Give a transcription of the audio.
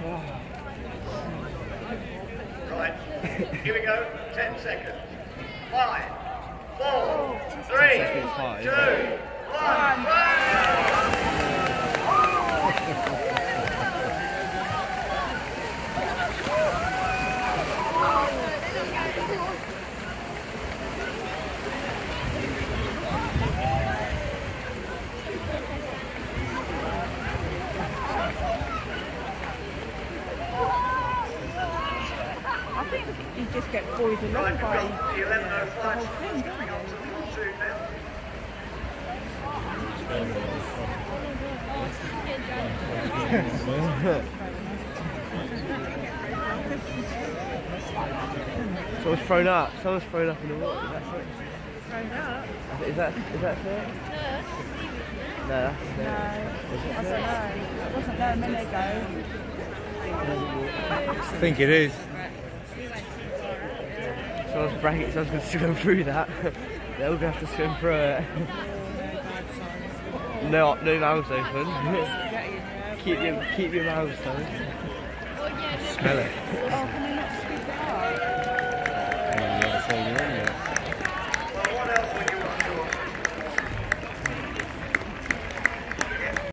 Right, here we go, 10 seconds. 5, 4, 3, 2, 1, I think you just get buoyed along right, by we've got the 11:05 the whole thing, don't coming you? up to pontoon now. Someone's thrown up. Someone's thrown up in the water. Is that it? Thrown up? Is that it? No, that's it. No, I don't know. It wasn't there a minute ago. I think it is. Someone's bragging. Someone's going to swim through that. They're all going to have to swim through it. No mouths open. keep your mouths closed. Smell it. Oh, can we not scoop it up?